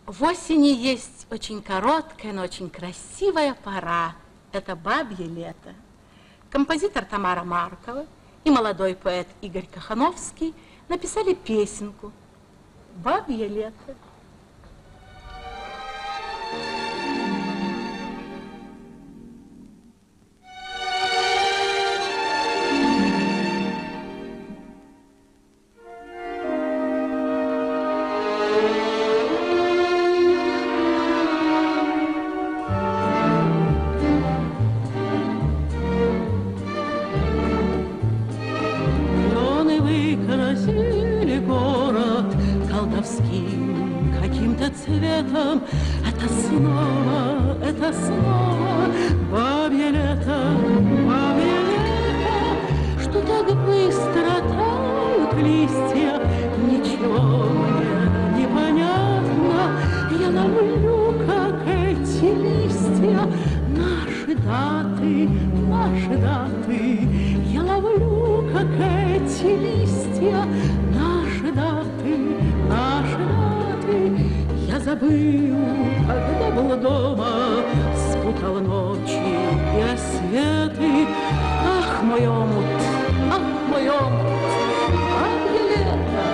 В осени есть очень короткая, но очень красивая пора. Это бабье лето. Композитор Тамара Маркова и молодой поэт Игорь Кахановский написали песенку «Бабье лето». Каким-то цветом это снова бабье лето, что так быстро тают листья, ничего мне не понятно. Я ловлю, как эти листья, наши даты. Я ловлю, как эти листья, наши даты. Я забыл, когда был дома, спутал ночи и рассветы. Ах, мой омут, бабье лето,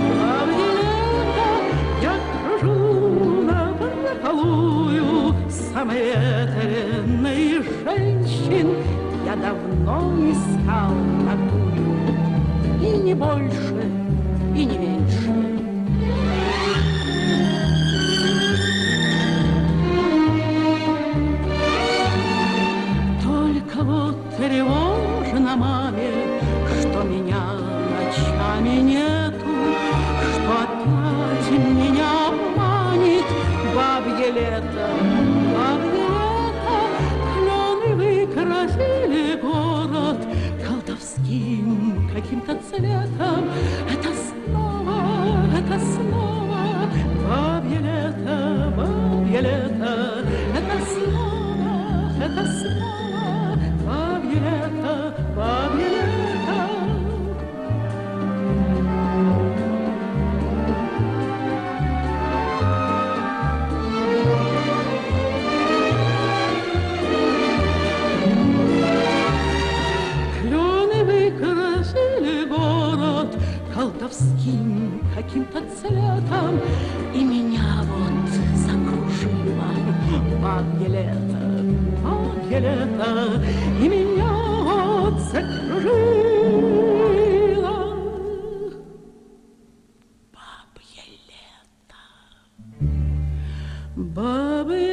я кружу наполую самоветренных женщин. Я давно искал такую, и не больше, и не меньше. Тревожно маме, что меня ночами нету, что опять меня обманет бабье лето. Клены выкрасили город колдовским каким-то цветом. Это снова бабье лето. Это снова бабье лето. Клены выкрасили город колдовским каким-то цветом, и меня вот закружило бабье лето, и меня вот закружило бабье лето.